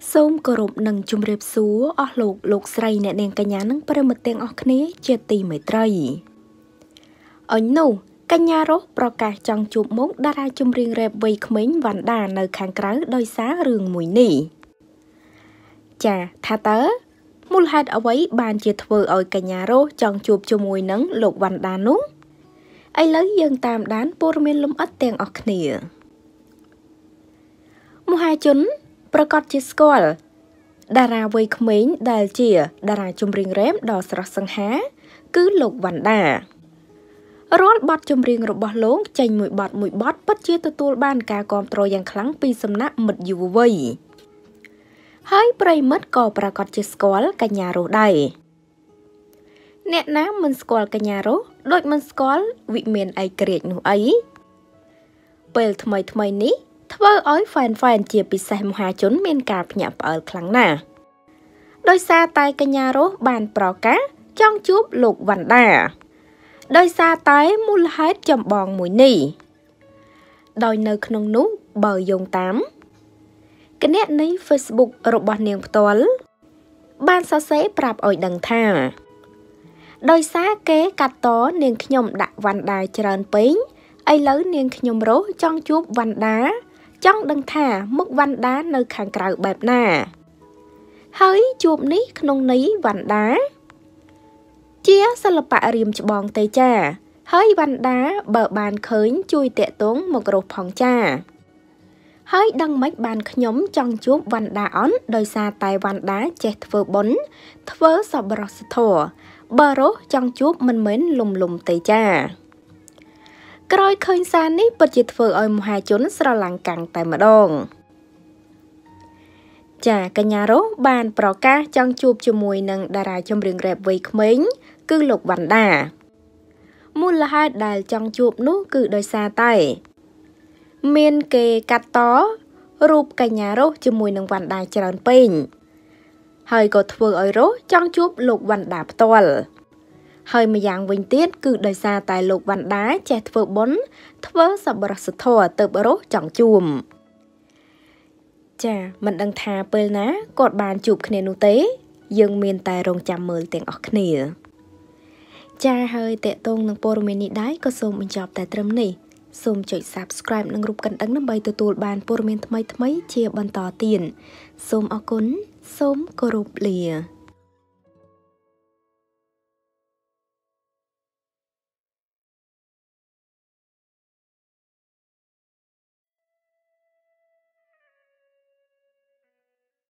សូមគោរពនឹងជម្រាបសួរអស់លោកស្រីអ្នកនាងកញ្ញានិងប្រិយមិត្តទាំងអស់គ្នាជាទីមេត្រីអញនោះកញ្ញារស់ប្រកាសចង់ជួបមុខតារាចម្រៀងរ៉េបវ័យក្មេងវ៉ាន់ដានៅខាងក្រៅដោយសាររឿងមួយនេះចាថាតើមូលហេតុអ្វីបានជាធ្វើឲ្យកញ្ញារស់ចង់ជួបជាមួយនឹងលោកវ៉ាន់ដានោះឥឡូវយើងតាមដានព័ត៌មានលម្អិតទាំងអស់គ្នាមហាជនប្រកាសជាស្គាល់តារាវ័យក្មេងដែលជាតារាចម្រៀងរ៉េបដ៏ស្រស់សង្ហាគឺលោកវ៉ាន់ដារាល់បទចម្រៀងរបស់លោកចេញមួយបទពិតជាទទួលបានការគាំទ្រយ៉ាងខ្លាំងពីសំណាក់មិត្តយុវវ័យហើយប្រិយមិត្តក៏ប្រកាសជាស្គាល់កញ្ញារស់ដែរអ្នកណាមិនស្គាល់កញ្ញារស់ដូចមិនស្គាល់វិមានឯករាជ្យនោះអីពេលថ្មីនេះធ្វើឲ្យហ្វែនជាពិសេសមហាជនមានការភ្ញាក់ផ្អើលខ្លាំងណាស់ដោយសារតែកញ្ញារស់បានប្រកាសចង់ជួបលោកវ៉ាន់ដាដោយសារតែមូលហេតុចម្បងមួយនេះដោយនៅក្នុងនោះបើយោងតាមគណនី Facebook របស់នាងផ្ទាល់បានសរសេរប្រាប់ឲ្យដឹងថាដោយសារគេកាត់តនាងខ្ញុំដាក់វ៉ាន់ដាច្រើនពេកឥឡូវនាងខ្ញុំរស់ចង់ជួបវ៉ាន់ដាចង់ដឹងថាមុខវ៉ាន់ដានៅខាងក្រៅបែបណាហើយជួបនេះក្នុងន័យវ៉ាន់ដាជាសិល្បៈរៀមច្បងទេចាហើយវ៉ាន់ដាបើបានឃើញជួយតាក់ទងមករស់ផងចាហើយដឹងមិនបានខ្ញុំចង់ជួបវ៉ាន់ដាអន់ដោយសារតែវ៉ាន់ដាចេះធ្វើបុណ្យធ្វើសប្បុរសធម៌បើរស់ចង់ជួបមិនមែនលំទេចាក្រោយឃើញសារនេះពិតជាធ្វើឲ្យមហាជនស្រឡាំងកាំងតែម្ដងចាកញ្ញារស់បានប្រកាសចង់ជួបជាមួយនឹងតារាចម្រៀងរ៉េបវ័យក្មេងគឺលោកវ៉ាន់ដាមូលហេតុដែលចង់ជួបនោះគឺដោយសារតែមានគេកាត់តរូបកញ្ញារស់ជាមួយនឹងវ៉ាន់ដាច្រើនពេកហើយក៏ធ្វើឲ្យរស់ចង់ជួបលោកវ៉ាន់ដាផ្ទាល់ហើយម្យ៉ាងវិញទៀតគឺដោយសារតែលោកវ៉ាន់ដាចេះធ្វើបុណ្យធ្វើសប្បុរសធម៌ទៅរស់ចង់ជួបចាមិនដឹងថាពេលណាគាត់បានជួបគ្នានោះទេយើងមានតែរងចាំមើលទាំងអស់គ្នាចាហើយតេតងនឹងព័ត៌មាននេះដែរក៏សូមបញ្ចប់តែត្រឹមនេះសូមចុច Subscribe និងរូបកណ្ដឹងដើម្បីទទួលបានព័ត៌មានថ្មីៗជាបន្តទៀតសូមអរគុណសូមគោរពលា